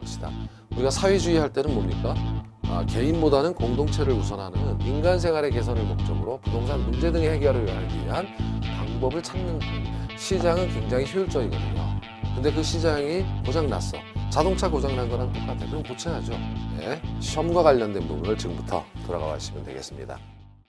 합시다. 우리가 사회주의 할 때는 뭡니까? 개인보다는 공동체를 우선하는 인간 생활의 개선을 목적으로 부동산 문제 등의 해결을 하기 위한 방법을 찾는 시장은 굉장히 효율적이거든요. 근데 그 시장이 고장났어. 자동차 고장난 거랑 똑같아요. 그럼 고쳐야죠. 네. 시험과 관련된 부분을 지금부터 돌아가 보시면 되겠습니다.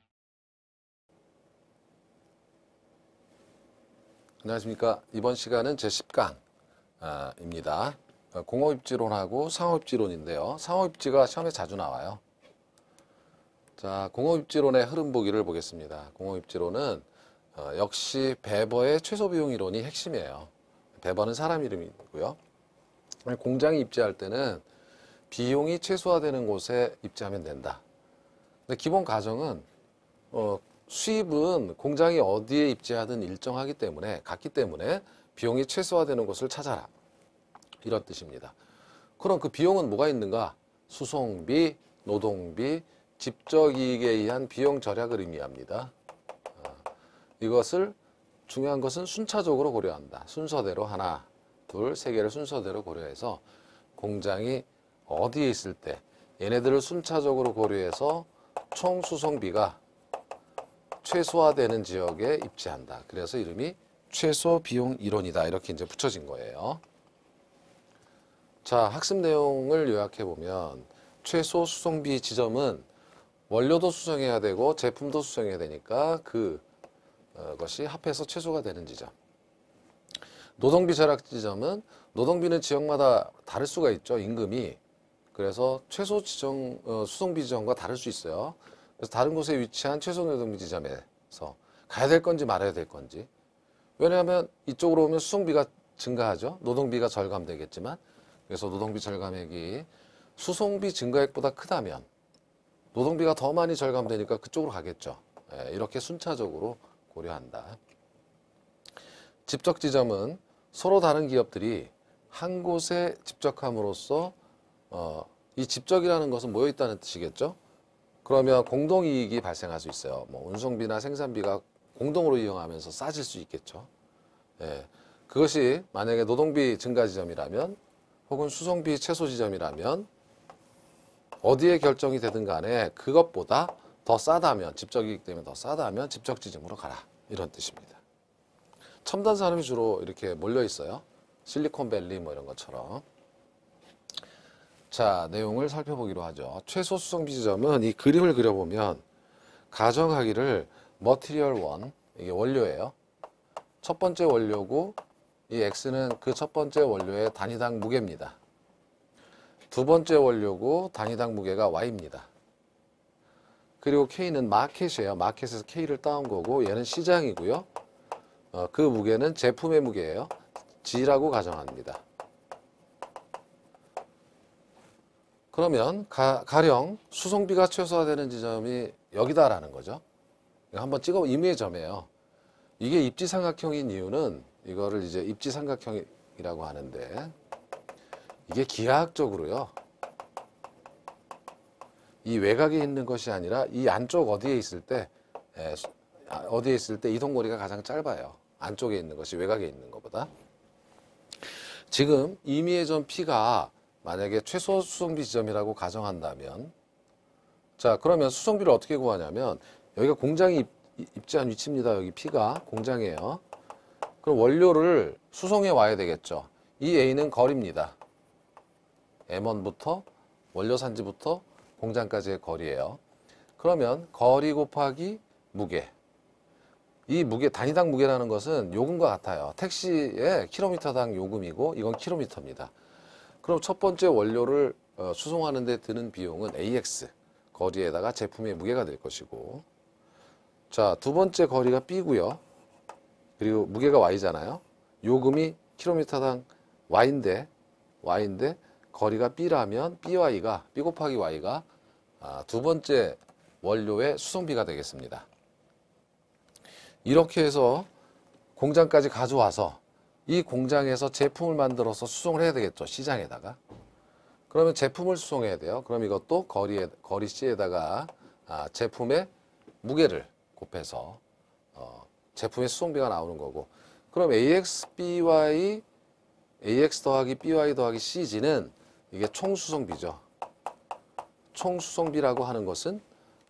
안녕하십니까. 이번 시간은 제10강입니다. 공업입지론하고 상업입지론인데요. 상업입지가 시험에 자주 나와요. 자, 공업입지론의 흐름 보기를 보겠습니다. 공업입지론은 역시 베버의 최소비용 이론이 핵심이에요. 베버는 사람 이름이고요. 공장이 입지할 때는 비용이 최소화되는 곳에 입지하면 된다. 근데 기본 가정은 수입은 공장이 어디에 입지하든 일정하기 때문에 같기 때문에 비용이 최소화되는 곳을 찾아라. 이런 뜻입니다. 그럼 그 비용은 뭐가 있는가? 수송비, 노동비, 집적이익에 의한 비용 절약을 의미합니다. 이것을 중요한 것은 순차적으로 고려한다. 순서대로 하나, 둘, 세 개를 순서대로 고려해서 공장이 어디에 있을 때 얘네들을 순차적으로 고려해서 총 수송비가 최소화되는 지역에 입지한다. 그래서 이름이 최소 비용 이론이다. 이렇게 이제 붙여진 거예요. 자, 학습 내용을 요약해 보면 최소 수송비 지점은 원료도 수송해야 되고 제품도 수송해야 되니까 그것이 합해서 최소가 되는 지점. 노동비 절약 지점은 노동비는 지역마다 다를 수가 있죠. 임금이. 그래서 최소 수송비 지점과 다를 수 있어요. 그래서 다른 곳에 위치한 최소 노동비 지점에서 가야 될 건지 말아야 될 건지. 왜냐하면 이쪽으로 오면 수송비가 증가하죠. 노동비가 절감되겠지만. 그래서 노동비 절감액이 수송비 증가액보다 크다면 노동비가 더 많이 절감되니까 그쪽으로 가겠죠. 이렇게 순차적으로 고려한다. 집적 지점은 서로 다른 기업들이 한 곳에 집적함으로써 이 집적이라는 것은 모여 있다는 뜻이겠죠. 그러면 공동이익이 발생할 수 있어요. 뭐 운송비나 생산비가 공동으로 이용하면서 싸질 수 있겠죠. 그것이 만약에 노동비 증가 지점이라면 혹은 수송비 최소 지점이라면 어디에 결정이 되든 간에 그것보다 더 싸다면, 집적이익 때문에 더 싸다면 집적 지점으로 가라. 이런 뜻입니다. 첨단 산업이 주로 이렇게 몰려 있어요. 실리콘밸리 뭐 이런 것처럼. 자, 내용을 살펴보기로 하죠. 최소 수송비 지점은 이 그림을 그려보면 가정하기를 머티리얼 1, 이게 원료예요. 첫 번째 원료고 이 X는 그 첫 번째 원료의 단위당 무게입니다. 두 번째 원료고 단위당 무게가 Y입니다. 그리고 K는 마켓이에요. 마켓에서 K를 따온 거고 얘는 시장이고요. 그 무게는 제품의 무게예요. G라고 가정합니다. 그러면 가령 수송비가 최소화되는 지점이 여기다라는 거죠. 한번 찍어 임의의 점이에요. 이게 입지삼각형인 이유는 이거를 이제 입지삼각형이라고 하는데 이게 기하학적으로요. 이 외곽에 있는 것이 아니라 이 안쪽 어디에 있을 때 이동거리가 가장 짧아요. 안쪽에 있는 것이 외곽에 있는 것보다. 지금 임의의 점 P가 만약에 최소 수송비 지점이라고 가정한다면 자, 그러면 수송비를 어떻게 구하냐면 여기가 공장이 입지한 위치입니다. 여기 P가 공장이에요. 그럼 원료를 수송해 와야 되겠죠. 이 A는 거리입니다. M1부터 원료 산지부터 공장까지의 거리예요. 그러면 거리 곱하기 무게. 이 무게, 단위당 무게라는 것은 요금과 같아요. 택시의 킬로미터당 요금이고 이건 킬로미터입니다. 그럼 첫 번째 원료를 수송하는 데 드는 비용은 AX, 거리에다가 제품의 무게가 될 것이고 자, 두 번째 거리가 B고요. 그리고 무게가 Y잖아요. 요금이 킬로미터당 Y인데 거리가 B라면 B 곱하기 Y가 두 번째 원료의 수송비가 되겠습니다. 이렇게 해서 공장까지 가져와서 이 공장에서 제품을 만들어서 수송을 해야 되겠죠. 시장에다가. 그러면 제품을 수송해야 돼요. 그럼 이것도 거리 C에다가 제품의 무게를 곱해서 제품의 수송비가 나오는 거고 그럼 AX 더하기 BY 더하기 CG는 이게 총수송비죠. 총수송비라고 하는 것은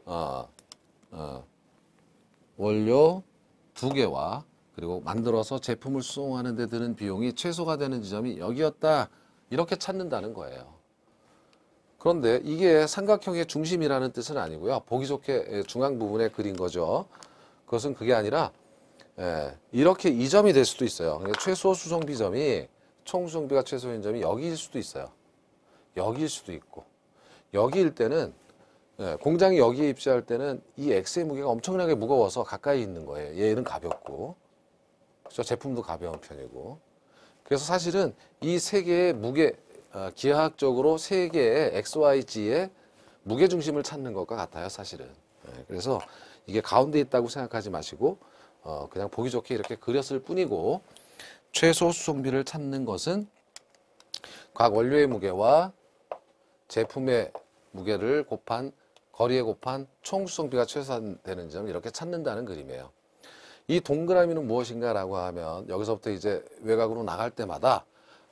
원료 2개와 그리고 만들어서 제품을 수송하는 데 드는 비용이 최소가 되는 지점이 여기였다. 이렇게 찾는다는 거예요. 그런데 이게 삼각형의 중심이라는 뜻은 아니고요. 보기 좋게 중앙 부분에 그린 거죠. 그것은 그게 아니라 이렇게 이 점이 될 수도 있어요. 그러니까 최소 수송비 점이 총수송비가 최소인 점이 여기일 수도 있어요. 여기일 수도 있고 여기일 때는 공장이 여기에 입지할 때는 이 X의 무게가 엄청나게 무거워서 가까이 있는 거예요. 얘는 가볍고 그렇죠? 제품도 가벼운 편이고 그래서 사실은 이 세 개의 무게 기하학적으로 세 개의 XYG의 무게중심을 찾는 것과 같아요. 사실은. 그래서 이게 가운데 있다고 생각하지 마시고 그냥 보기 좋게 이렇게 그렸을 뿐이고 최소 수송비를 찾는 것은 각 원료의 무게와 제품의 무게를 곱한 거리에 곱한 총 수송비가 최소화되는 점을 이렇게 찾는다는 그림이에요. 이 동그라미는 무엇인가 라고 하면 여기서부터 이제 외곽으로 나갈 때마다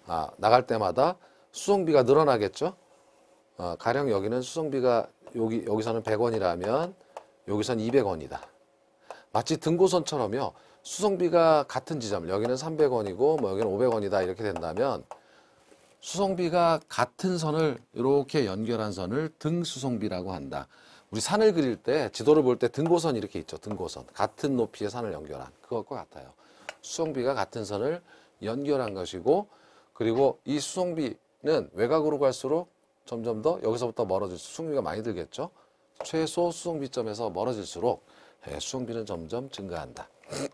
수송비가 늘어나겠죠. 가령 여기는 수송비가 여기서는 100원이라면 여기선 200원이다. 마치 등고선처럼요. 수송비가 같은 지점, 여기는 300원이고 뭐 여기는 500원이다 이렇게 된다면 수송비가 같은 선을 이렇게 연결한 선을 등수송비라고 한다. 우리 산을 그릴 때 지도를 볼 때 등고선 이렇게 있죠. 등고선. 같은 높이의 산을 연결한 그것과 같아요. 수송비가 같은 선을 연결한 것이고 그리고 이 수송비는 외곽으로 갈수록 점점 더 여기서부터 멀어질수록 수송비가 많이 들겠죠. 최소 수송비점에서 멀어질수록 수송비는 점점 증가한다.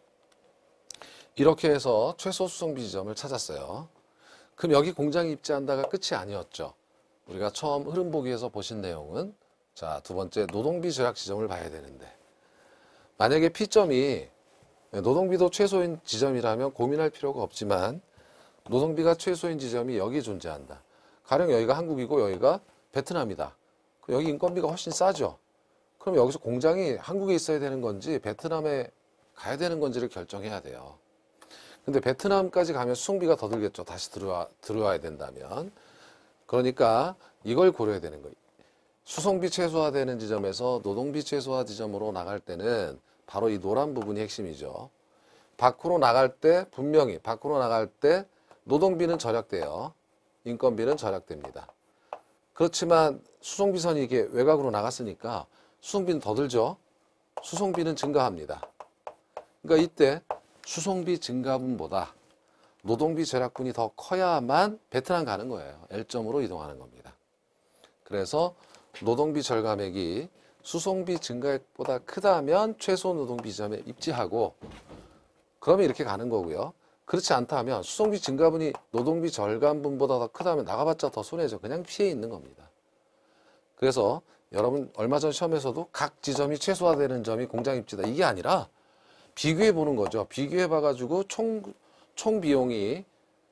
이렇게 해서 최소 수송비 지점을 찾았어요. 그럼 여기 공장이 입지한다가 끝이 아니었죠. 우리가 처음 흐름 보기에서 보신 내용은 자, 두 번째 노동비 절약 지점을 봐야 되는데 만약에 P점이 노동비도 최소인 지점이라면 고민할 필요가 없지만 노동비가 최소인 지점이 여기 존재한다. 가령 여기가 한국이고 여기가 베트남이다. 여기 인건비가 훨씬 싸죠. 그럼 여기서 공장이 한국에 있어야 되는 건지 베트남에 가야 되는 건지를 결정해야 돼요. 근데 베트남까지 가면 수송비가 더 들겠죠. 다시 들어와야 된다면. 그러니까 이걸 고려해야 되는 거예요. 수송비 최소화되는 지점에서 노동비 최소화 지점으로 나갈 때는 바로 이 노란 부분이 핵심이죠. 밖으로 나갈 때 분명히 밖으로 나갈 때 노동비는 절약돼요. 인건비는 절약됩니다. 그렇지만 수송비선이 이게 외곽으로 나갔으니까 수송비는 더 들죠. 수송비는 증가합니다. 그러니까 이때 수송비 증가분보다 노동비 절약분이 더 커야만 베트남 가는 거예요. L점으로 이동하는 겁니다. 그래서 노동비 절감액이 수송비 증가액보다 크다면 최소 노동비 지점에 입지하고 그러면 이렇게 가는 거고요. 그렇지 않다면 수송비 증가분이 노동비 절감분보다 더 크다면 나가봤자 더 손해죠. 그냥 피해 있는 겁니다. 그래서 여러분 얼마 전 시험에서도 각 지점이 최소화되는 점이 공장 입지다. 이게 아니라 비교해 보는 거죠. 비교해 봐가지고 총 비용이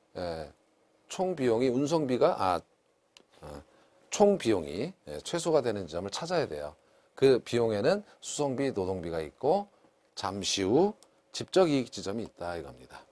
운송비가 총 비용이 최소가 되는 지점을 찾아야 돼요. 그 비용에는 수송비, 노동비가 있고 잠시 후 직접 이익 지점이 있다 이겁니다.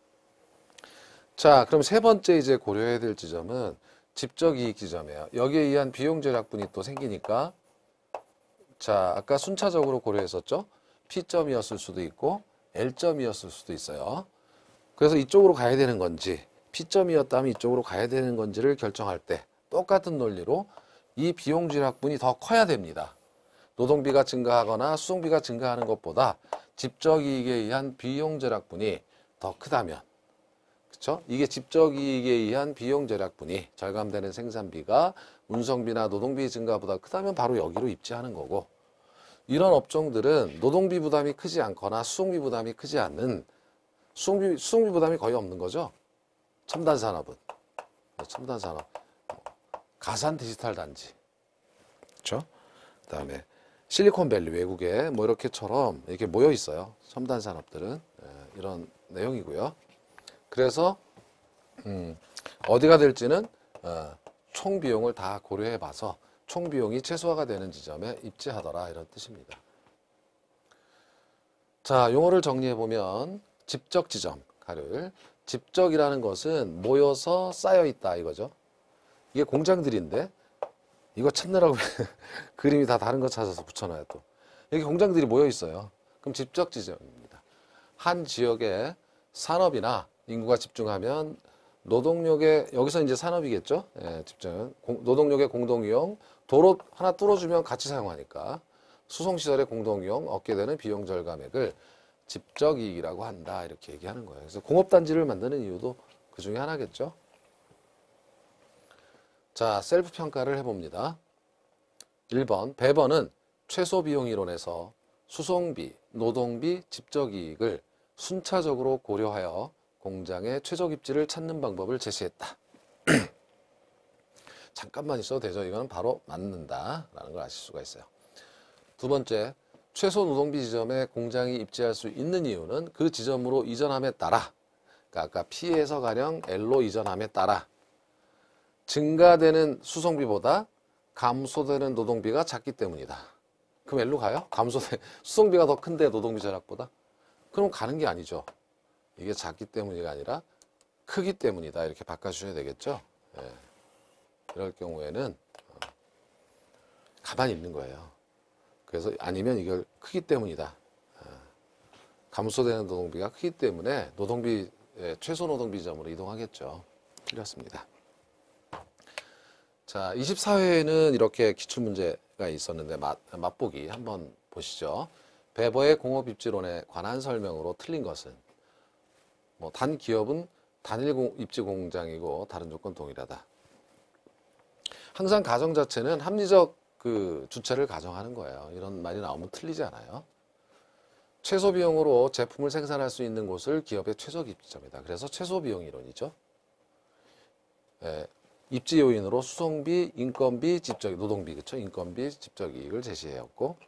자, 그럼 세 번째 이제 고려해야 될 지점은 직접 이익 지점이에요. 여기에 의한 비용 절약분이 또 생기니까 자, 아까 순차적으로 고려했었죠. P점이었을 수도 있고 L점이었을 수도 있어요. 그래서 이쪽으로 가야 되는 건지 P점이었다면 이쪽으로 가야 되는 건지를 결정할 때 똑같은 논리로 이 비용 절약분이 더 커야 됩니다. 노동비가 증가하거나 수송비가 증가하는 것보다 직접 이익에 의한 비용 절약분이 더 크다면 그렇죠? 이게 직접 이익에 의한 비용 절약분이 절감되는 생산비가 운송비나 노동비 증가보다 크다면 바로 여기로 입지하는 거고 이런 업종들은 노동비 부담이 크지 않거나 수송비 부담이 크지 않는 수송비 부담이 거의 없는 거죠. 첨단 산업은 첨단 산업, 가산 디지털 단지, 그렇죠? 그다음에 실리콘밸리 외국에 뭐 이렇게처럼 이렇게 모여 있어요. 첨단 산업들은 이런 내용이고요. 그래서 어디가 될지는 총 비용을 다 고려해 봐서 총 비용이 최소화가 되는 지점에 입지하더라 이런 뜻입니다. 자, 용어를 정리해 보면 집적 지점, 가를 집적이라는 것은 모여서 쌓여 있다 이거죠. 이게 공장들인데 이거 찾느라고 그림이 다 다른 거 찾아서 붙여놔요 또. 여기 공장들이 모여 있어요. 그럼 집적 지점입니다. 한 지역에 산업이나 인구가 집중하면 노동력의, 여기서 이제 산업이겠죠. 예, 집중은 노동력의 공동이용, 도로 하나 뚫어주면 같이 사용하니까 수송시설의 공동이용, 얻게 되는 비용 절감액을 집적이익이라고 한다, 이렇게 얘기하는 거예요. 그래서 공업단지를 만드는 이유도 그 중에 하나겠죠. 자, 셀프 평가를 해봅니다. 1번, 배번은 최소 비용 이론에서 수송비, 노동비, 집적이익을 순차적으로 고려하여 공장의 최적 입지를 찾는 방법을 제시했다. 잠깐만 있어도 되죠. 이거는 바로 맞는다라는 걸 아실 수가 있어요. 두 번째, 최소 노동비 지점에 공장이 입지할 수 있는 이유는 그 지점으로 이전함에 따라, 그러니까 아까 P에서 가령 L로 이전함에 따라 증가되는 수송비보다 감소되는 노동비가 작기 때문이다. 그럼 L로 가요? 수송비가 더 큰데 노동비 절약보다? 그럼 가는 게 아니죠. 이게 작기 때문이가 아니라 크기 때문이다. 이렇게 바꿔주셔야 되겠죠. 예. 이럴 경우에는 가만히 있는 거예요. 그래서 아니면 이걸 크기 때문이다. 감소되는 노동비가 크기 때문에 노동비, 최소 노동비 지점으로 이동하겠죠. 틀렸습니다. 자, 24회에는 이렇게 기출문제가 있었는데 맛보기 한번 보시죠. 배버의 공업입지론에 관한 설명으로 틀린 것은 단 기업은 단일 입지 공장이고 다른 조건 동일하다. 항상 가정 자체는 합리적 그 주체를 가정하는 거예요. 이런 말이 나오면 틀리지 않아요. 최소 비용으로 제품을 생산할 수 있는 곳을 기업의 최적 입지점이다. 그래서 최소 비용 이론이죠. 예, 입지 요인으로 수송비, 인건비, 노동비, 그렇죠? 인건비, 집적이익을 제시해왔고,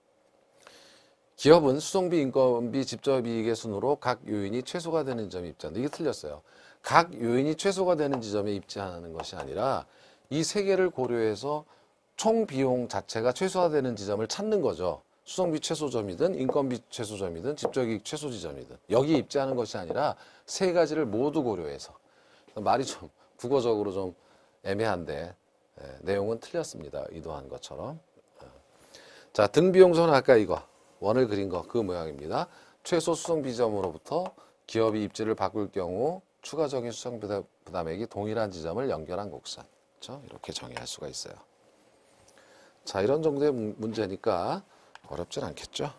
기업은 수송비, 인건비, 집적이익의 순으로 각 요인이 최소가 되는 지점에 입지한다. 이게 틀렸어요. 각 요인이 최소가 되는 지점에 입지하는 것이 아니라 이 세 개를 고려해서 총 비용 자체가 최소화되는 지점을 찾는 거죠. 수송비 최소점이든 인건비 최소점이든 집적이익 최소 지점이든 여기 입지하는 것이 아니라 세 가지를 모두 고려해서. 말이 좀 국어적으로 좀 애매한데 내용은 틀렸습니다. 의도한 것처럼. 자, 등비용서는 아까 이거 원을 그린 거 그 모양입니다. 최소 수송비 지점으로부터 기업이 입지를 바꿀 경우 추가적인 수송 부담액이 동일한 지점을 연결한 곡선. 그렇죠? 이렇게 정의할 수가 있어요. 자, 이런 정도의 문제니까 어렵진 않겠죠?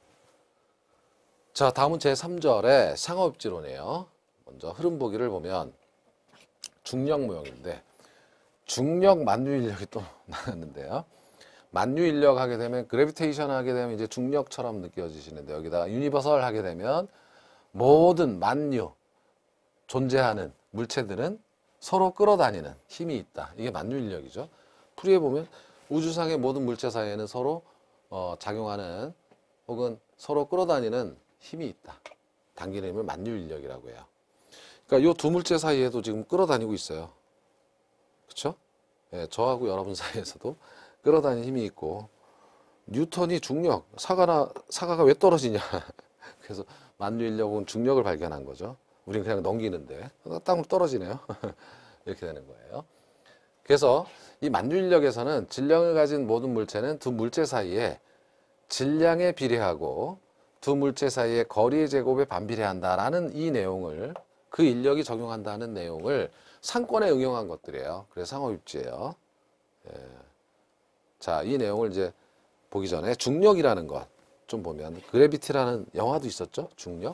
자, 다음은 제3절의 상업입지론이에요. 먼저 흐름 보기를 보면 중력 모형인데 중력 만유 인력이 또 나왔는데요. 만유 인력 하게 되면 그래비테이션 하게 되면 이제 중력처럼 느껴지시는데 여기다가 유니버설 하게 되면 모든 만유 존재하는 물체들은 서로 끌어다니는 힘이 있다. 이게 만유 인력이죠. 풀이해 보면 우주상의 모든 물체 사이에는 서로 작용하는 혹은 서로 끌어다니는 힘이 있다. 당기는 힘을 만유 인력이라고 해요. 그러니까 이 두 물체 사이에도 지금 끌어다니고 있어요. 그렇죠? 예, 저하고 여러분 사이에서도 끌어다니는 힘이 있고 뉴턴이 중력, 사과가 왜 떨어지냐. 그래서 만유 인력은 중력을 발견한 거죠. 우리는 그냥 넘기는데 땅으로 떨어지네요. 이렇게 되는 거예요. 그래서 이 만유 인력에서는 질량을 가진 모든 물체는 두 물체 사이에 질량에 비례하고 두 물체 사이의 거리의 제곱에 반비례한다라는 이 내용을 그 인력이 적용한다는 내용을 상권에 응용한 것들이에요. 그래서 상업입지예요. 예. 자, 이 내용을 이제 보기 전에 중력이라는 것 좀 보면 그래비티라는 영화도 있었죠. 중력.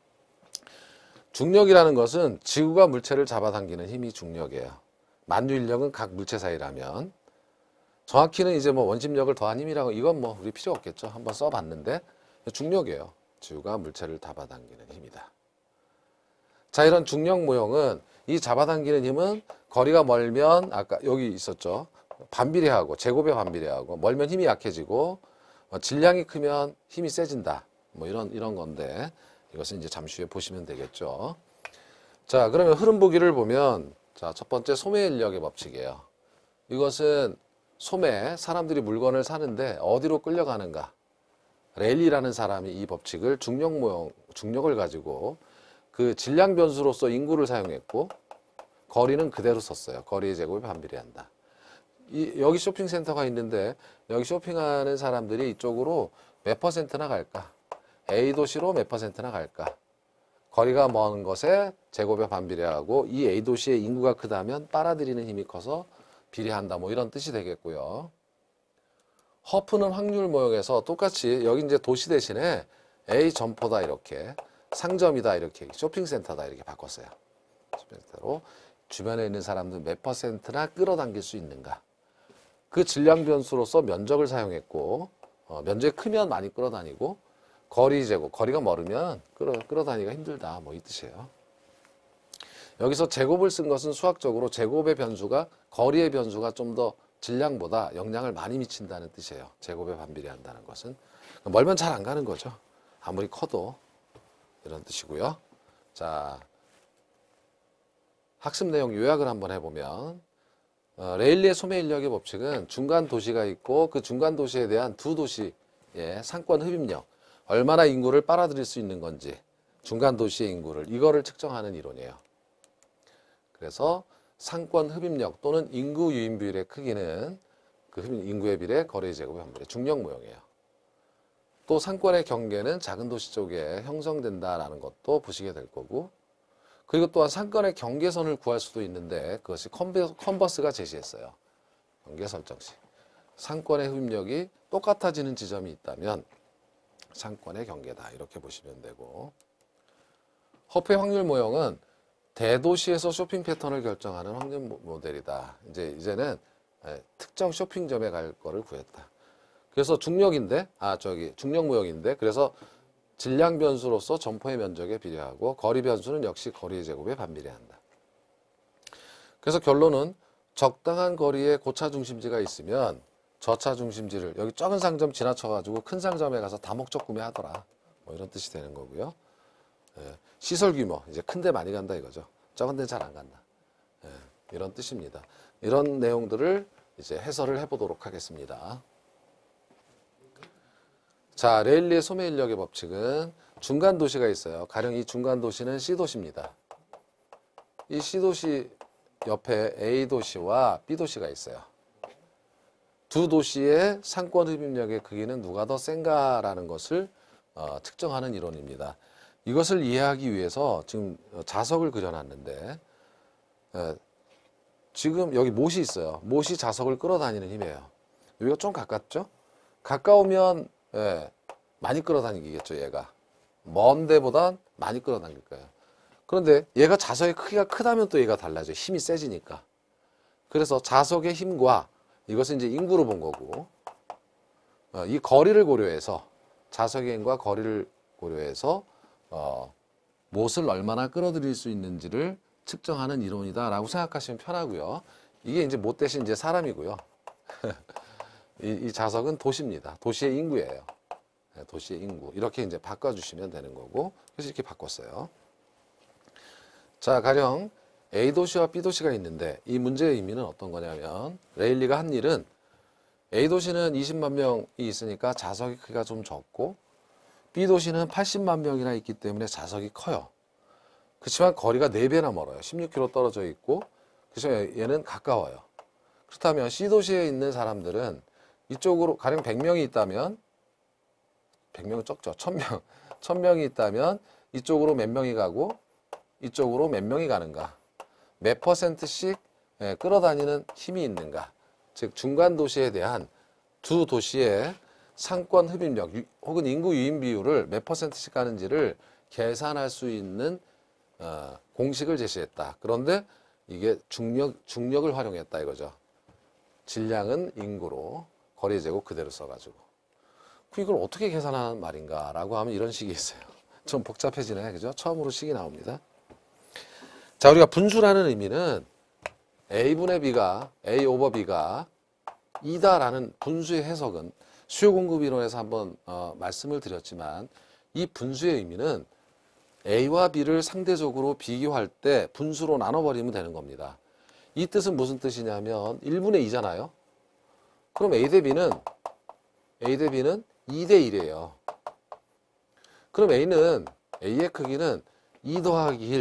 중력이라는 것은 지구가 물체를 잡아당기는 힘이 중력이에요. 만유 인력은 각 물체 사이라면 정확히는 이제 원심력을 더한 힘이라고 이건 우리 필요 없겠죠. 한번 써봤는데 중력이에요. 지구가 물체를 잡아당기는 힘이다. 자, 이런 중력 모형은 이 잡아당기는 힘은 거리가 멀면 아까 여기 있었죠. 반비례하고 제곱에 반비례하고 멀면 힘이 약해지고 질량이 크면 힘이 세진다. 이런 건데 이것은 이제 잠시 후에 보시면 되겠죠. 자, 그러면 흐름 보기를 보면 자, 첫 번째 소매 인력의 법칙이에요. 이것은 소매, 사람들이 물건을 사는데 어디로 끌려가는가. 랠리라는 사람이 이 법칙을 중력을 가지고 그 질량 변수로서 인구를 사용했고 거리는 그대로 썼어요. 거리의 제곱에 반비례한다. 여기 쇼핑센터가 있는데 여기 쇼핑하는 사람들이 이쪽으로 몇 퍼센트나 갈까? A 도시로 몇 퍼센트나 갈까? 거리가 먼 것에 제곱에 반비례하고 이 A 도시의 인구가 크다면 빨아들이는 힘이 커서 비례한다. 뭐 이런 뜻이 되겠고요. 허프는 확률 모형에서 똑같이 여기 이제 도시 대신에 A 점포다 이렇게 상점이다 이렇게 쇼핑센터다 이렇게 바꿨어요. 쇼핑센터로 주변에 있는 사람들 몇 퍼센트나 끌어당길 수 있는가. 그 질량 변수로서 면적을 사용했고 면적이 크면 많이 끌어다니고 거리 제곱, 거리가 멀으면 끌어다니기가 힘들다. 뭐 이 뜻이에요. 여기서 제곱을 쓴 것은 수학적으로 제곱의 변수가 거리의 변수가 좀 더 질량보다 영향을 많이 미친다는 뜻이에요. 제곱에 반비례한다는 것은. 멀면 잘 안 가는 거죠. 아무리 커도 이런 뜻이고요. 자, 학습 내용 요약을 한번 해보면 레일리의 소매 인력의 법칙은 중간 도시가 있고 그 중간 도시에 대한 두 도시의 상권 흡입력, 얼마나 인구를 빨아들일 수 있는 건지 중간 도시의 인구를 이거를 측정하는 이론이에요. 그래서 상권 흡입력 또는 인구 유인 비율의 크기는 그 인구의 비례, 거리의 제곱의 반비례, 중력 모형이에요. 또 상권의 경계는 작은 도시 쪽에 형성된다라는 것도 보시게 될 거고, 그리고 또한 상권의 경계선을 구할 수도 있는데 그것이 컨버스가 제시했어요. 경계 설정 시 상권의 흡입력이 똑같아지는 지점이 있다면 상권의 경계다 이렇게 보시면 되고, 허프의 확률 모형은 대도시에서 쇼핑 패턴을 결정하는 확률 모델이다. 이제는 특정 쇼핑점에 갈 거를 구했다. 그래서 중력인데, 중력 모형인데, 그래서 질량 변수로서 점포의 면적에 비례하고 거리 변수는 역시 거리의 제곱에 반비례한다. 그래서 결론은 적당한 거리에 고차 중심지가 있으면 저차 중심지를 여기 작은 상점 지나쳐가지고 큰 상점에 가서 다목적 구매하더라. 뭐 이런 뜻이 되는 거고요. 시설 규모, 이제 큰데 많이 간다 이거죠. 적은 데는 잘 안 간다. 이런 뜻입니다. 이런 내용들을 이제 해설을 해보도록 하겠습니다. 자, 레일리의 소매 인력의 법칙은 중간 도시가 있어요. 가령 이 중간 도시는 C도시입니다. 이 C도시 옆에 A도시와 B도시가 있어요. 두 도시의 상권 흡입력의 크기는 누가 더 센가라는 것을 측정하는 이론입니다. 이것을 이해하기 위해서 지금 자석을 그려놨는데 지금 여기 못이 있어요. 못이 자석을 끌어다니는 힘이에요. 여기가 좀 가깝죠? 가까우면 많이 끌어다니겠죠. 얘가 먼 데보단 많이 끌어당길 거예요. 그런데 얘가 자석의 크기가 크다면 또 얘가 달라져요. 힘이 세지니까. 그래서 자석의 힘과 이것은 이제 인구로 본 거고, 이 거리를 고려해서 자석의 힘과 거리를 고려해서 못을 얼마나 끌어들일 수 있는지를 측정하는 이론이다라고 생각하시면 편하고요. 이게 이제 못 대신 이제 사람이고요. 이 자석은 도시입니다. 도시의 인구예요. 도시의 인구. 이렇게 이제 바꿔주시면 되는 거고, 그래서 이렇게 바꿨어요. 자, 가령 A도시와 B도시가 있는데 이 문제의 의미는 어떤 거냐면, 레일리가 한 일은 A도시는 20만 명이 있으니까 자석의 크기가 좀 적고 B도시는 80만 명이나 있기 때문에 자석이 커요. 그렇지만 거리가 4배나 멀어요. 16km 떨어져 있고, 그래서 얘는 가까워요. 그렇다면 C도시에 있는 사람들은 이쪽으로 가령 100명이 있다면, 100명은 적죠. 1000명. 1000명이 있다면 이쪽으로 몇 명이 가고 이쪽으로 몇 명이 가는가. 몇 퍼센트씩 끌어다니는 힘이 있는가. 즉 중간 도시에 대한 두 도시의 상권 흡입력 혹은 인구 유인 비율을 몇 퍼센트씩 가는지를 계산할 수 있는 공식을 제시했다. 그런데 이게 중력을 활용했다 이거죠. 질량은 인구로 거리 제곱 그대로 써가지고. 이걸 어떻게 계산하는 말인가 라고 하면 이런 식이 있어요. 좀 복잡해지네. 그죠? 처음으로 식이 나옵니다. 자, 우리가 분수라는 의미는 A분의 B가, A 오버 B가 2다라는 분수의 해석은 수요 공급 이론에서 한번 말씀을 드렸지만, 이 분수의 의미는 A와 B를 상대적으로 비교할 때 분수로 나눠버리면 되는 겁니다. 이 뜻은 무슨 뜻이냐면 1분의 2잖아요. 그럼 A 대 B는 2대 1이에요. 그럼 A의 크기는 2 더하기 1,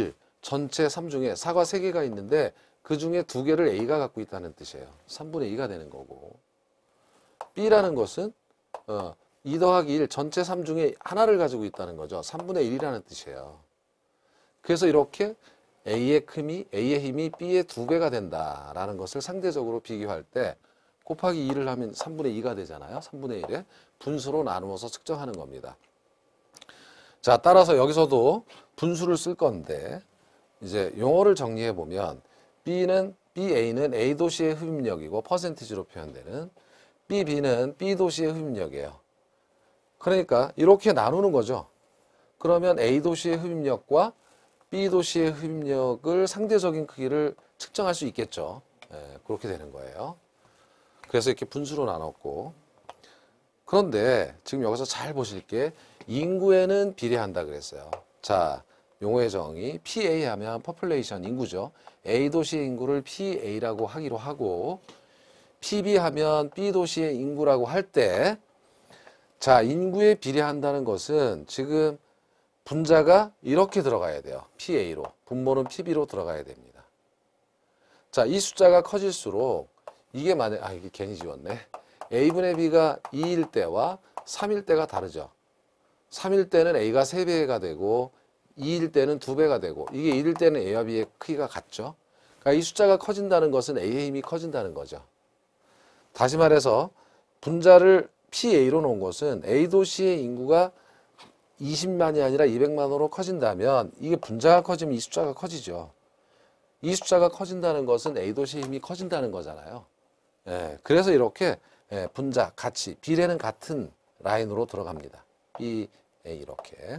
전체 3 중에 사가 3개가 있는데 그 중에 2개를 A가 갖고 있다는 뜻이에요. 3분의 2가 되는 거고. B라는 것은 2 더하기 1 전체 3 중에 하나를 가지고 있다는 거죠. 3분의 1이라는 뜻이에요. 그래서 이렇게 A의 힘이 B의 2배가 된다라는 것을 상대적으로 비교할 때 곱하기 2를 하면 3분의 2가 되잖아요. 3분의 1에 분수로 나누어서 측정하는 겁니다. 자, 따라서 여기서도 분수를 쓸 건데 이제 용어를 정리해 보면 BA는 A 도시의 흡입력이고 퍼센티지로 표현되는 BB는 B 도시의 흡입력이에요. 그러니까 이렇게 나누는 거죠. 그러면 A 도시의 흡입력과 B 도시의 흡입력을 상대적인 크기를 측정할 수 있겠죠. 그렇게 되는 거예요. 그래서 이렇게 분수로 나눴고, 그런데 지금 여기서 잘 보실 게 인구에는 비례한다 그랬어요. 자, 용어의 정의 PA 하면 population 인구죠. A 도시의 인구를 PA라고 하기로 하고, PB 하면 B 도시의 인구라고 할 때, 자, 인구에 비례한다는 것은 지금 분자가 이렇게 들어가야 돼요. PA로. 분모는 PB로 들어가야 됩니다. 자, 이 숫자가 커질수록 이게 이게 괜히 지웠네. A분의 B가 2일 때와 3일 때가 다르죠. 3일 때는 A가 3배가 되고 2일 때는 2배가 되고 이게 1일 때는 A와 B의 크기가 같죠. 그러니까 이 숫자가 커진다는 것은 A의 힘이 커진다는 거죠. 다시 말해서 분자를 PA로 놓은 것은 A 도시의 인구가 20만이 아니라 200만으로 커진다면 이게 분자가 커지면 이 숫자가 커지죠. 이 숫자가 커진다는 것은 A 도시의 힘이 커진다는 거잖아요. 그래서 이렇게 분자, 같이, 비례는 같은 라인으로 들어갑니다. B, A 이렇게.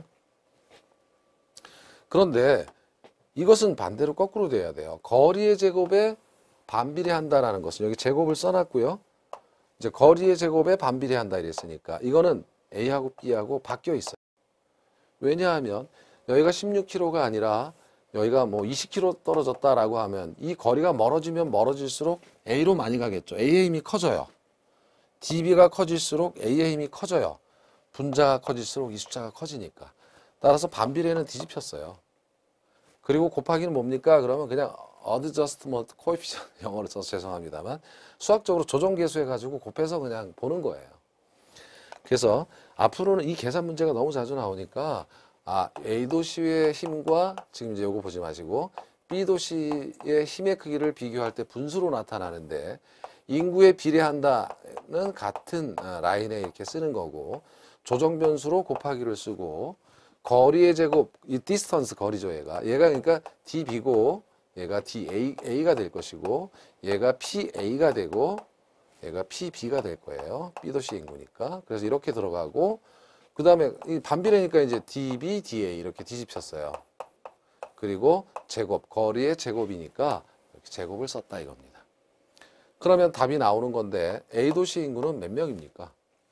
그런데 이것은 반대로 거꾸로 돼야 돼요. 거리의 제곱에 반비례한다라는 것은 여기 제곱을 써놨고요. 이제 거리의 제곱에 반비례한다 이랬으니까 이거는 A하고 B하고 바뀌어 있어요. 왜냐하면 여기가 16km가 아니라 여기가 뭐 20km 떨어졌다라고 하면 이 거리가 멀어지면 멀어질수록 A로 많이 가겠죠. A의 힘이 커져요. DB가 커질수록 A의 힘이 커져요. 분자가 커질수록 이 숫자가 커지니까. 따라서 반비례는 뒤집혔어요. 그리고 곱하기는 뭡니까? 그러면 그냥 adjustment coefficient 영어로 써서 죄송합니다만 수학적으로 조정계수 해가지고 곱해서 그냥 보는 거예요. 그래서 앞으로는 이 계산 문제가 너무 자주 나오니까 A 도시의 힘과 지금 이제 요거 보지 마시고 B 도시의 힘의 크기를 비교할 때 분수로 나타나는데 인구에 비례한다는 같은 라인에 이렇게 쓰는 거고 조정 변수로 곱하기를 쓰고 거리의 제곱 이 디스턴스 거리죠 얘가 그러니까 DB고 얘가 DA가 될 것이고 얘가 PA가 되고 얘가 PB가 될 거예요. B 도시 인구니까. 그래서 이렇게 들어가고 그 다음에 반비례니까 이제 DB, DA 이렇게 뒤집혔어요. 그리고 제곱, 거리의 제곱이니까 이렇게 제곱을 썼다 이겁니다. 그러면 답이 나오는 건데 A 도시 인구는 몇 명입니까?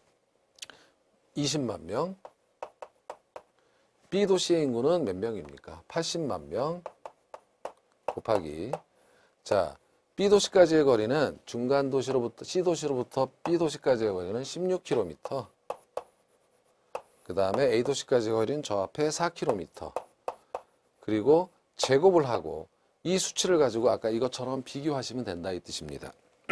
20만 명. B 도시의 인구는 몇 명입니까? 80만 명 곱하기 자 B 도시까지의 거리는 중간 도시로부터 C 도시로부터 B 도시까지의 거리는 16km. 그 다음에 A 도시까지의 거리는 저 앞에 4km. 그리고 제곱을 하고 이 수치를 가지고 아까 이것처럼 비교하시면 된다 이 뜻입니다.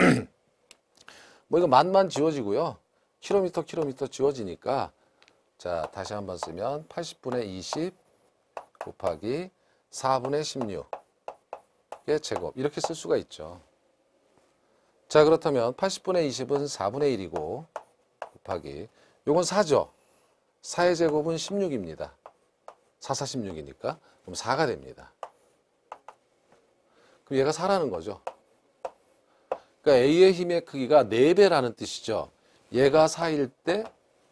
뭐 이거 만만 지워지고요. 킬로미터 지워지니까 자 다시 한번 쓰면 80분의 20 곱하기 4분의 16의 제곱 이렇게 쓸 수가 있죠. 자 그렇다면 80분의 20은 4분의 1이고 곱하기 요건 4죠. 4의 제곱은 16입니다. 4, 4, 16이니까 그럼 4가 됩니다. 그럼 얘가 4라는 거죠. 그러니까 A의 힘의 크기가 4배라는 뜻이죠. 얘가 4일 때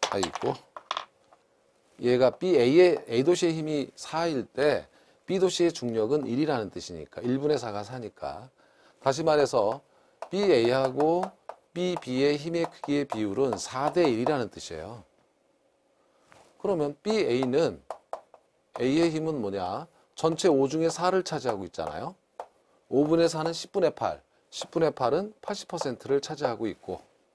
얘가 A 도시의 힘이 4일 때 B 도시의 중력은 1이라는 뜻이니까 1분의 4가 4니까 다시 말해서 BA하고 BB의 힘의 크기의 비율은 4대 1이라는 뜻이에요. 그러면 BA는 A의 힘은 뭐냐? 전체 5 중에 4를 차지하고 있잖아요. 5분의 4는 10분의 8. 10분의 8은 80%를 차지하고 있고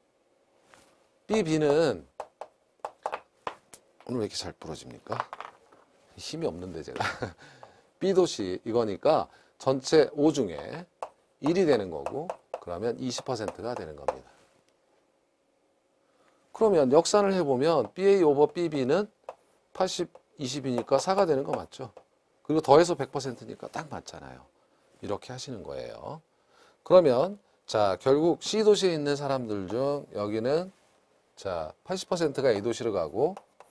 BB는 오늘 왜 이렇게 잘 부러집니까? 힘이 없는데 제가 B도시 이거니까 전체 5 중에 1이 되는 거고 그러면 20%가 되는 겁니다. 그러면 역산을 해보면 BA 오버 BB는 80, 20이니까 4가 되는 거 맞죠? 그리고 더해서 100%니까 딱 맞잖아요. 이렇게 하시는 거예요. 그러면 자 결국 C도시에 있는 사람들 중 여기는 자 80%가 A도시로 가고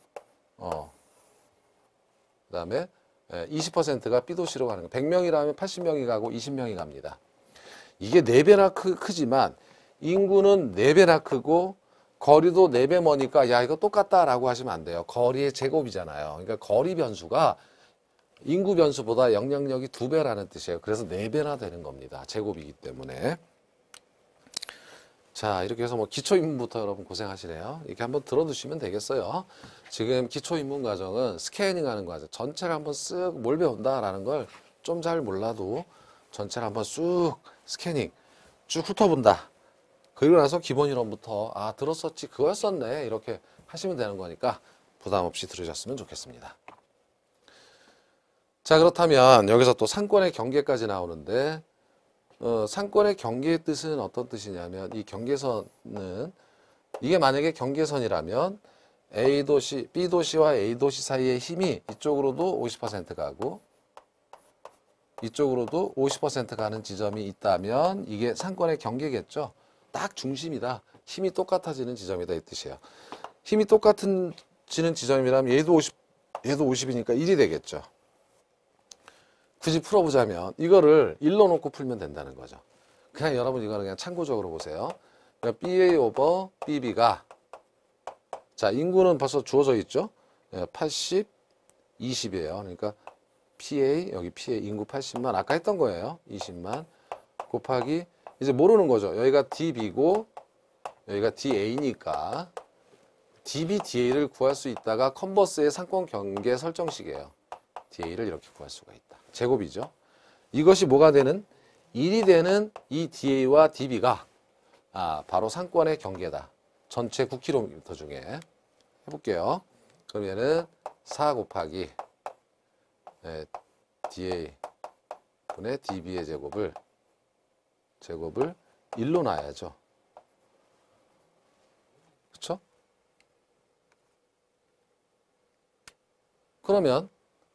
그다음에 20%가 B도시로 가는 거. 100명이라면 80명이 가고 20명이 갑니다. 이게 4배나 크지만 인구는 4배나 크고 거리도 4배 머니까 야 이거 똑같다라고 하시면 안 돼요. 거리의 제곱이잖아요. 그러니까 거리 변수가 인구 변수보다 영향력이 2배라는 뜻이에요. 그래서 4배나 되는 겁니다. 제곱이기 때문에. 자 이렇게 해서 뭐 기초인문부터 여러분 고생하시네요. 이렇게 한번 들어두시면 되겠어요. 지금 기초인문 과정은 스캐닝하는 과정. 전체를 한번 쓱 뭘 배운다라는 걸 좀 잘 몰라도 전체를 한번 쑥 스캐닝 쭉 훑어본다. 그리고 나서 기본 이론부터 아 들었었지 그거였었네 이렇게 하시면 되는 거니까 부담 없이 들으셨으면 좋겠습니다. 자 그렇다면 여기서 또 상권의 경계까지 나오는데 상권의 경계의 뜻은 어떤 뜻이냐면 이 경계선은 이게 만약에 경계선이라면 A도시, B도시와 A도시 사이의 힘이 이쪽으로도 50% 가고 이쪽으로도 50% 가는 지점이 있다면 이게 상권의 경계겠죠. 딱 중심이다. 힘이 똑같아지는 지점이다 이 뜻이에요. 힘이 똑같아지는 지점이라면 얘도 50이니까 1이 되겠죠. 굳이 풀어보자면 이거를 1로 놓고 풀면 된다는 거죠. 그냥 여러분 이거는 그냥 참고적으로 보세요. 그러니까 BA 오버 BB가 자 인구는 벌써 주어져 있죠. 80, 20이에요. 그러니까 PA 여기 PA 인구 80만 아까 했던 거예요. 20만 곱하기 이제 모르는 거죠. 여기가 DB고 여기가 DA니까 DB, DA를 구할 수 있다가 컨버스의 상권 경계 설정식이에요. DA를 이렇게 구할 수가 있다. 제곱이죠. 이것이 뭐가 되는? 1이 되는 이 DA와 DB가 바로 상권의 경계다. 전체 9km 중에 해볼게요. 그러면은 4 곱하기 DA 분의 DB의 제곱을 1로 놔야죠. 그렇죠? 그럼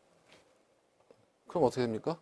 어떻게 됩니까?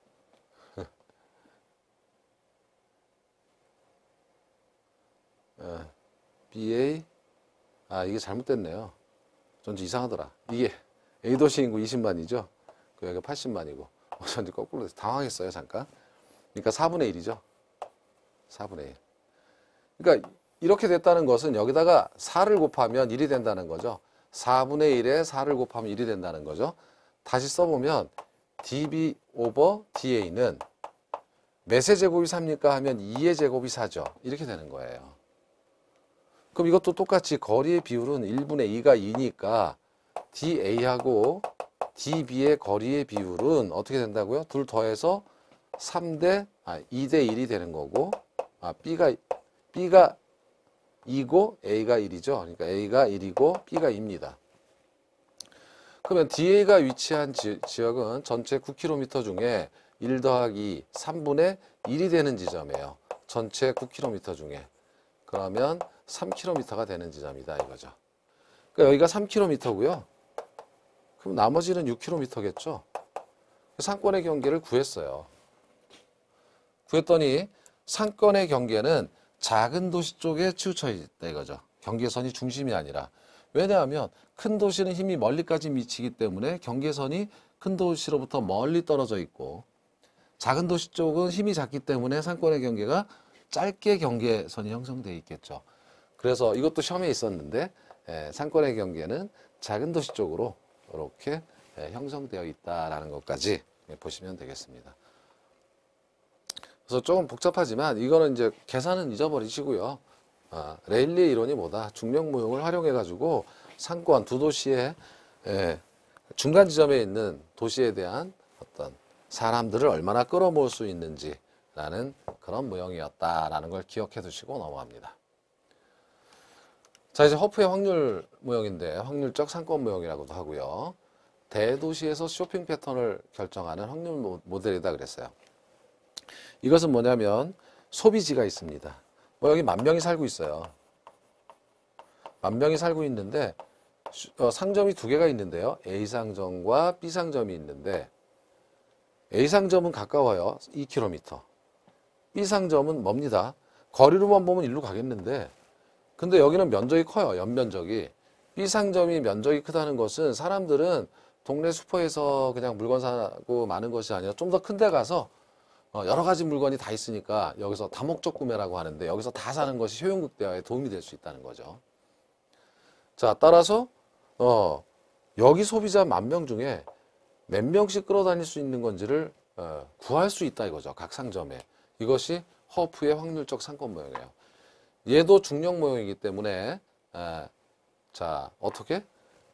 BA 이게 잘못됐네요. 전지 이상하더라. 이게 A도시 인구 20만이죠. 여기가 80만이고 전지 거꾸로 돼서 당황했어요. 잠깐. 그러니까 4분의 1이죠. 4분의 1. 그러니까 이렇게 됐다는 것은 여기다가 4를 곱하면 1이 된다는 거죠. 4분의 1에 4를 곱하면 1이 된다는 거죠. 다시 써보면 DB 오버 DA는 몇의 제곱이 3입니까 하면 2의 제곱이 4죠. 이렇게 되는 거예요. 그럼 이것도 똑같이 거리의 비율은 1분의 2가 2니까 DA하고 DB의 거리의 비율은 어떻게 된다고요? 둘 더해서 2대 1이 되는 거고 B가 2고 A가 1이죠. 그러니까 A가 1이고 B가 2입니다. 그러면 DA가 위치한 지역은 전체 9km 중에 1 더하기 3분의 1이 되는 지점이에요. 전체 9km 중에. 그러면 3km가 되는 지점이다 이거죠. 그러니까 여기가 3km고요. 그럼 나머지는 6km겠죠. 상권의 경계를 구했어요. 구했더니 상권의 경계는 작은 도시 쪽에 치우쳐 있다 이거죠. 경계선이 중심이 아니라. 왜냐하면 큰 도시는 힘이 멀리까지 미치기 때문에 경계선이 큰 도시로부터 멀리 떨어져 있고 작은 도시 쪽은 힘이 작기 때문에 상권의 경계가 짧게 경계선이 형성되어 있겠죠. 그래서 이것도 시험에 있었는데 상권의 경계는 작은 도시 쪽으로 이렇게 형성되어 있다라는 것까지 보시면 되겠습니다. 그래서 조금 복잡하지만 이거는 이제 계산은 잊어버리시고요. 레일리의 이론이 뭐다? 중력무용을 활용해 가지고 상권 두 도시의 중간 지점에 있는 도시에 대한 어떤 사람들을 얼마나 끌어모을 수 있는지라는 그런 모형이었다라는 걸 기억해 두시고 넘어갑니다. 자 이제 허프의 확률 모형인데 확률적 상권 모형이라고도 하고요. 대도시에서 쇼핑 패턴을 결정하는 확률 모델이다 그랬어요. 이것은 뭐냐면 소비지가 있습니다. 뭐 여기 10,000명이 살고 있어요. 10,000명이 살고 있는데 상점이 두 개가 있는데요. A 상점과 B 상점이 있는데 A 상점은 가까워요. 2km. B 상점은 멉니다. 거리로만 보면 일로 가겠는데 근데 여기는 면적이 커요. 연면적이. B 상점이 면적이 크다는 것은 사람들은 동네 슈퍼에서 그냥 물건 사고 마는 것이 아니라 좀 더 큰 데 가서 여러 가지 물건이 다 있으니까 여기서 다목적 구매라고 하는데 여기서 다 사는 것이 효용극대화에 도움이 될 수 있다는 거죠. 자, 따라서 여기 소비자 10,000명 중에 몇 명씩 끌어다닐 수 있는 건지를 구할 수 있다 이거죠. 각 상점에. 이것이 허프의 확률적 상권 모형이에요. 얘도 중력 모형이기 때문에 자, 어떻게?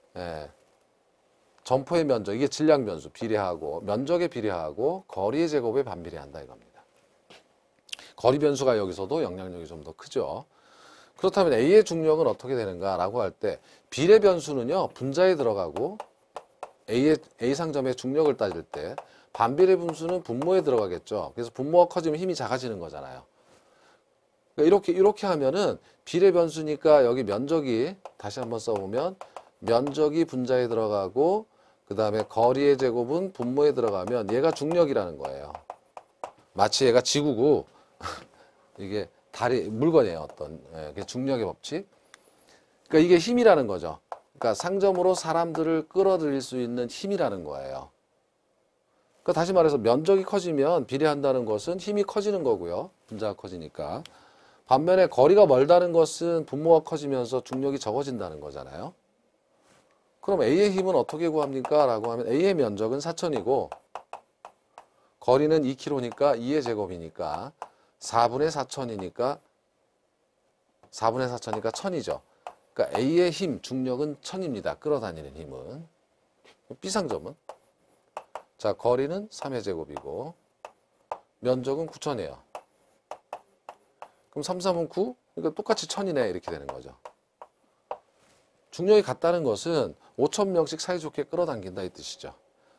점포의 면적, 이게 질량 변수 비례하고 면적에 비례하고 거리의 제곱에 반비례한다 이겁니다. 거리 변수가 여기서도 영향력이 좀 더 크죠. 그렇다면 A의 중력은 어떻게 되는가라고 할 때 비례 변수는요 분자에 들어가고 A 상점의 중력을 따질 때 반비례 분수는 분모에 들어가겠죠. 그래서 분모가 커지면 힘이 작아지는 거잖아요. 이렇게 하면은 비례 변수니까 여기 면적이 다시 한번 써보면 면적이 분자에 들어가고 그 다음에 거리의 제곱은 분모에 들어가면 얘가 중력이라는 거예요. 마치 얘가 지구고 이게 물건이에요. 어떤 중력의 법칙. 그러니까 이게 힘이라는 거죠. 그러니까 상점으로 사람들을 끌어들일 수 있는 힘이라는 거예요. 그러니까 다시 말해서 면적이 커지면 비례한다는 것은 힘이 커지는 거고요. 분자가 커지니까. 반면에 거리가 멀다는 것은 분모가 커지면서 중력이 적어진다는 거잖아요. 그럼 A의 힘은 어떻게 구합니까? 라고 하면 A의 면적은 4,000이고 거리는 2km니까 2의 제곱이니까 4분의 4,000이니까 1,000이죠. 그러니까 A의 힘, 중력은 1,000입니다. 끌어다니는 힘은. B 상점은? 자, 거리는 3의 제곱이고 면적은 9,000이에요. 그럼 3, 3은 9? 그러니까 똑같이 1,000이네. 이렇게 되는 거죠. 중력이 같다는 것은 5,000명씩 사이좋게 끌어당긴다 이 뜻이죠.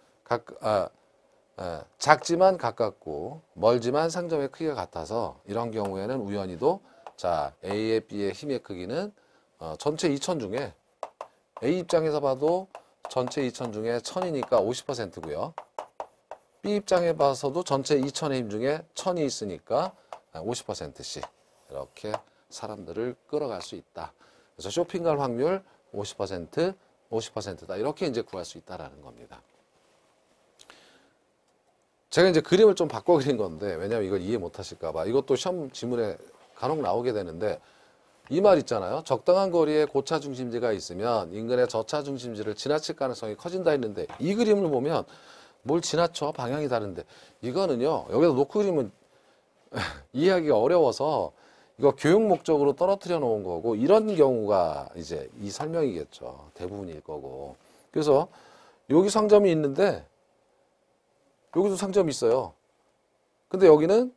작지만 가깝고 멀지만 상점의 크기가 같아서 이런 경우에는 우연히도 자 A의 B의 힘의 크기는 전체 2,000 중에 A 입장에서 봐도 전체 2,000 중에 1,000이니까 50%고요. B 입장에 봐서도 전체 2,000의 힘 중에 1,000이 있으니까 50%씩 이렇게 사람들을 끌어갈 수 있다. 그래서 쇼핑 갈 확률 50%, 50%다. 이렇게 이제 구할 수 있다라는 겁니다. 제가 이제 그림을 좀 바꿔 그린 건데, 왜냐면 이걸 이해 못 하실까봐. 이것도 시험 지문에 간혹 나오게 되는데, 이 말 있잖아요. 적당한 거리에 고차 중심지가 있으면 인근의 저차 중심지를 지나칠 가능성이 커진다 했는데, 이 그림을 보면 뭘 지나쳐? 방향이 다른데. 이거는요, 여기다 놓고 그리면 이해하기가 어려워서 이거 교육 목적으로 떨어뜨려 놓은 거고 이런 경우가 이제 이 설명이겠죠. 대부분일 거고. 그래서 여기 상점이 있는데 여기도 상점이 있어요. 근데 여기는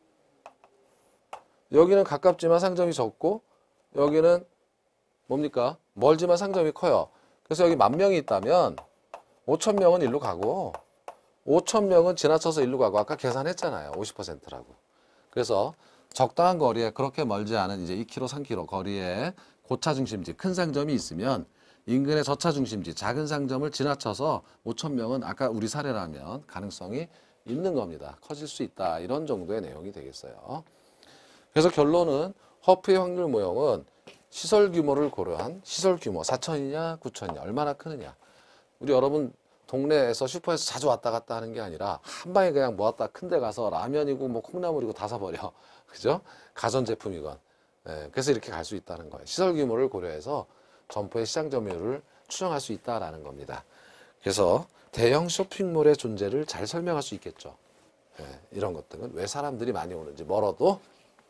가깝지만 상점이 적고 여기는 뭡니까? 멀지만 상점이 커요. 그래서 여기 10,000명이 있다면 5,000명은 일로 가고 5,000명은 지나쳐서 일로 가고 아까 계산했잖아요. 50%라고. 그래서 적당한 거리에 그렇게 멀지 않은 이제 2km, 3km 거리에 고차 중심지, 큰 상점이 있으면 인근의 저차 중심지, 작은 상점을 지나쳐서 5,000명은 아까 우리 사례라면 가능성이 있는 겁니다. 커질 수 있다. 이런 정도의 내용이 되겠어요. 그래서 결론은 허프의 확률 모형은 시설 규모를 고려한 시설 규모 4,000이냐 9,000이냐 얼마나 크느냐. 우리 여러분 동네에서 슈퍼에서 자주 왔다 갔다 하는 게 아니라 한 방에 그냥 모았다 큰 데 가서 라면이고 뭐 콩나물이고 다 사버려. 그죠? 가전제품이건. 그래서 이렇게 갈 수 있다는 거예요. 시설 규모를 고려해서 점포의 시장 점유율을 추정할 수 있다라는 겁니다. 그래서 대형 쇼핑몰의 존재를 잘 설명할 수 있겠죠. 이런 것들은 왜 사람들이 많이 오는지 멀어도.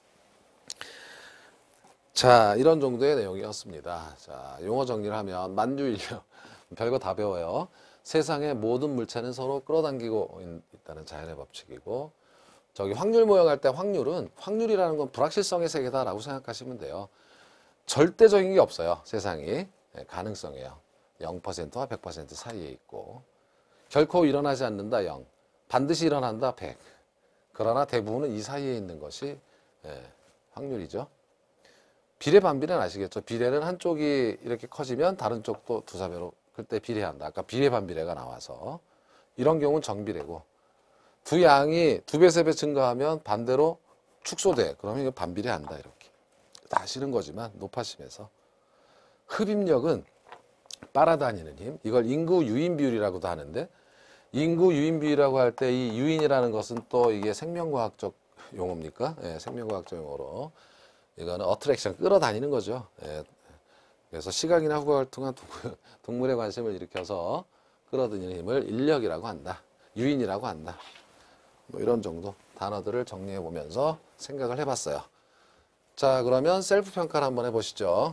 자, 이런 정도의 내용이었습니다. 자, 용어 정리를 하면 만유인력 별거 다 배워요. 세상의 모든 물체는 서로 끌어당기고 있다는 자연의 법칙이고, 저기 확률 모형할 때 확률이라는 건 불확실성의 세계다라고 생각하시면 돼요. 절대적인 게 없어요. 세상이. 가능성이에요. 0%와 100% 사이에 있고 결코 일어나지 않는다 0, 반드시 일어난다 100. 그러나 대부분은 이 사이에 있는 것이 확률이죠. 비례 반비례는 아시겠죠? 비례는 한쪽이 이렇게 커지면 다른 쪽도 두세 배로 그때 비례한다. 아까 비례 반비례가 나와서 이런 경우는 정비례고 두 양이 두 배, 세 배 증가하면 반대로 축소돼. 그러면 이거 반비례한다 이렇게. 다 싫은 거지만 높아심에서 흡입력은 빨아다니는 힘. 이걸 인구 유인 비율이라고도 하는데 인구 유인 비율이라고 할 때 이 유인이라는 것은 또 이게 생명과학적 용어입니까? 예, 생명과학적 용어로 이거는 어트랙션 끌어다니는 거죠. 예, 그래서 시각이나 후각을 통한 동물의 관심을 일으켜서 끌어들이는 힘을 인력이라고 한다. 유인이라고 한다. 뭐 이런 정도 단어들을 정리해 보면서 생각을 해봤어요. 자, 그러면 셀프 평가를 한번 해보시죠.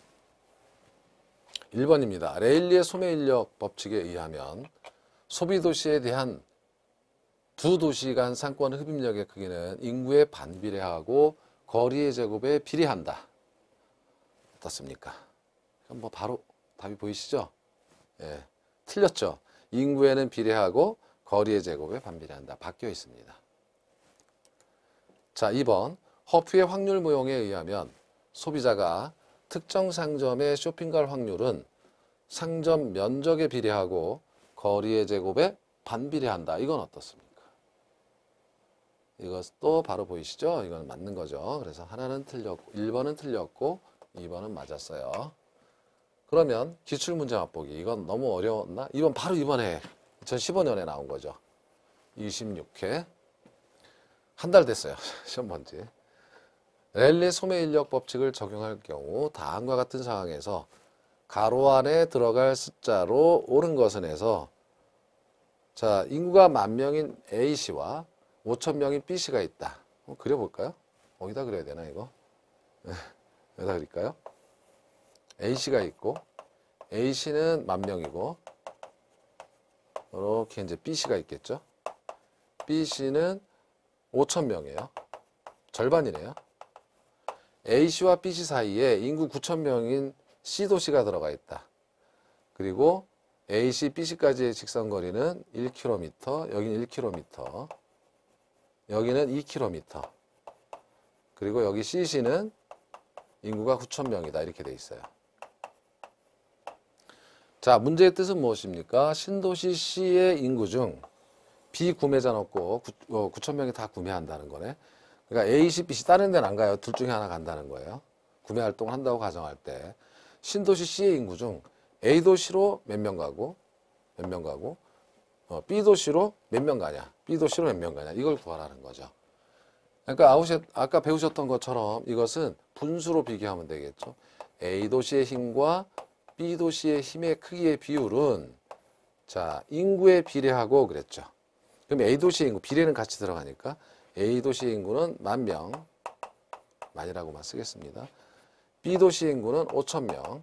1번입니다. 레일리의 소매인력 법칙에 의하면 소비도시에 대한 두 도시 간 상권 흡입력의 크기는 인구에 반비례하고 거리의 제곱에 비례한다. 어떻습니까? 뭐 바로 답이 보이시죠? 예, 틀렸죠. 인구에는 비례하고 거리의 제곱에 반비례한다. 바뀌어 있습니다. 자, 2번. 허프의 확률 모형에 의하면 소비자가 특정 상점에 쇼핑 갈 확률은 상점 면적에 비례하고 거리의 제곱에 반비례한다. 이건 어떻습니까? 이것도 바로 보이시죠? 이건 맞는 거죠. 그래서 하나는 틀렸고 1번은 틀렸고 2번은 맞았어요. 그러면 기출문제 맛보기. 이건 너무 어려웠나? 이번 바로 이번에 2015년에 나온 거죠. 26회. 한 달 됐어요. 시험 본지. 랠리 소매인력 법칙을 적용할 경우 다음과 같은 상황에서 가로 안에 들어갈 숫자로 옳은 것은 해서 자, 인구가 10,000명인 A씨와 5,000명인 B씨가 있다. 그려볼까요? 어디다 그려야 되나 이거? 여기다 그릴까요? A씨가 있고 A씨는 10,000명이고 이렇게 이제 B씨가 있겠죠? B씨는 5,000명이에요. 절반이네요. A씨와 B씨 사이에 인구 9,000명인 C도시가 들어가 있다. 그리고 A씨, B씨까지의 직선거리는 1km, 여기는 1km, 여기는 2km, 그리고 여기 C씨는 인구가 9,000명이다. 이렇게 돼 있어요. 자, 문제의 뜻은 무엇입니까? 신도시 C의 인구 중 B 구매자 넣고 9,000명이 다 구매한다는 거네. 그러니까 A씨, B씨 다른 데는 안 가요. 둘 중에 하나 간다는 거예요. 구매 활동을 한다고 가정할 때 신도시 C의 인구 중 A도시로 몇 명 가고 B도시로 몇 명 가냐, B도시로 몇 명 가냐, 이걸 구하라는 거죠. 그러니까 아까 배우셨던 것처럼 이것은 분수로 비교하면 되겠죠. A도시의 힘과 B도시의 힘의 크기의 비율은 자, 인구에 비례하고 그랬죠. 그럼 A도시의 인구, 비례는 같이 들어가니까 A도시의 인구는 10,000명, 만이라고만 쓰겠습니다. B도시의 인구는 5,000명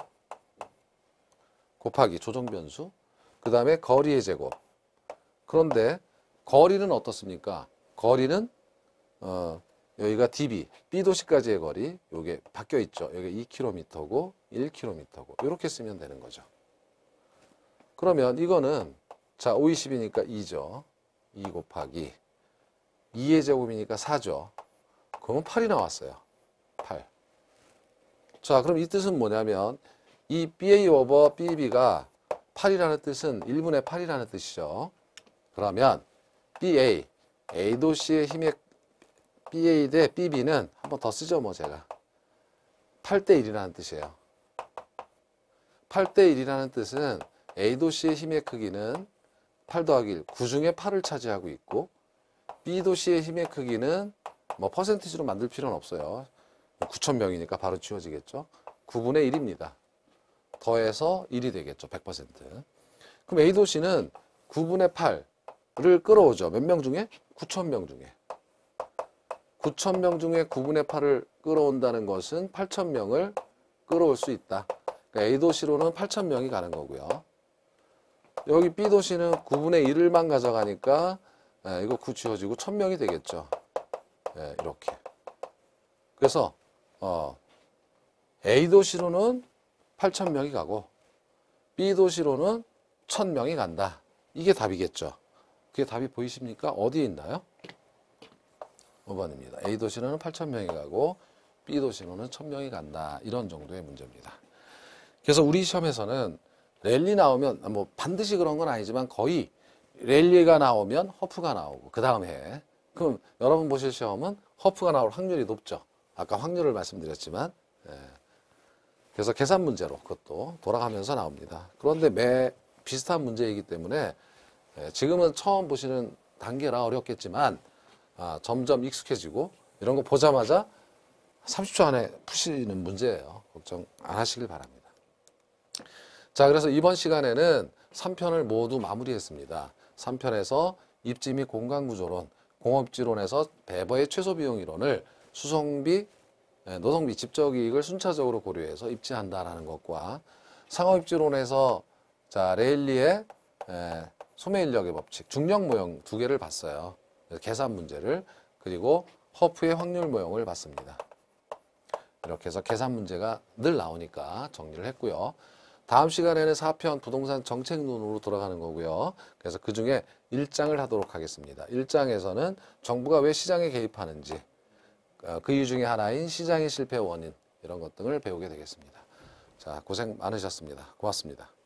곱하기 조정변수, 그 다음에 거리의 제곱. 그런데 거리는 어떻습니까? 거리는 여기가 DB, B도시까지의 거리, 요게 바뀌어 있죠. 여기 2km고 1km고 이렇게 쓰면 되는 거죠. 그러면 이거는 자, 5, 20이니까 2죠. 2 곱하기 2의 제곱이니까 4죠. 그러면 8이 나왔어요. 8. 자, 그럼 이 뜻은 뭐냐면 이 BA 오버 BB가 8이라는 뜻은 1분의 8이라는 뜻이죠. 그러면 BA, A도시의 힘의 BA 대 BB는 한 번 더 쓰죠, 뭐 제가. 8대 1이라는 뜻이에요. 8대 1이라는 뜻은 A도시의 힘의 크기는 8 더하기 1, 9 중에 8을 차지하고 있고 B도시의 힘의 크기는 뭐 퍼센티지로 만들 필요는 없어요. 9,000명이니까 바로 지워지겠죠. 9분의 1입니다. 더해서 1이 되겠죠. 100%. 그럼 A도시는 9분의 8을 끌어오죠. 몇 명 중에? 9,000명 중에. 9,000명 중에 9분의 8을 끌어온다는 것은 8,000명을 끌어올 수 있다. 그러니까 A도시로는 8,000명이 가는 거고요. 여기 B도시는 9분의 1을만 가져가니까 이거 9 지워지고 1,000명이 되겠죠. 이렇게. 그래서 A도시로는 8,000명이 가고 B 도시로는 1000명이 간다. 이게 답이겠죠. 그게 답이 보이십니까? 어디에 있나요? 5번입니다. A 도시로는 8000명이 가고 B 도시로는 1000명이 간다. 이런 정도의 문제입니다. 그래서 우리 시험에서는 랠리 나오면 뭐 반드시 그런 건 아니지만 거의 랠리가 나오면 허프가 나오고 그 다음 해. 그럼 여러분 보실 시험은 허프가 나올 확률이 높죠. 아까 확률을 말씀드렸지만 그래서 계산 문제로 그것도 돌아가면서 나옵니다. 그런데 비슷한 문제이기 때문에 지금은 처음 보시는 단계라 어렵겠지만 점점 익숙해지고 이런 거 보자마자 30초 안에 푸시는 문제예요. 걱정 안 하시길 바랍니다. 자, 그래서 이번 시간에는 3편을 모두 마무리했습니다. 3편에서 입지 및 공간구조론, 공업지론에서 배버의 최소비용 이론을 수송비, 노동비, 집적이익을 순차적으로 고려해서 입지한다라는 것과 상업입지론에서 자 레일리의 소매인력의 법칙, 중력 모형 두 개를 봤어요. 계산 문제를 그리고 허프의 확률 모형을 봤습니다. 이렇게 해서 계산 문제가 늘 나오니까 정리를 했고요. 다음 시간에는 4편 부동산 정책론으로 돌아가는 거고요. 그래서 그 중에 1장을 하도록 하겠습니다. 1장에서는 정부가 왜 시장에 개입하는지, 그 이유 중에 하나인 시장의 실패 원인 이런 것 등을 배우게 되겠습니다. 자, 고생 많으셨습니다. 고맙습니다.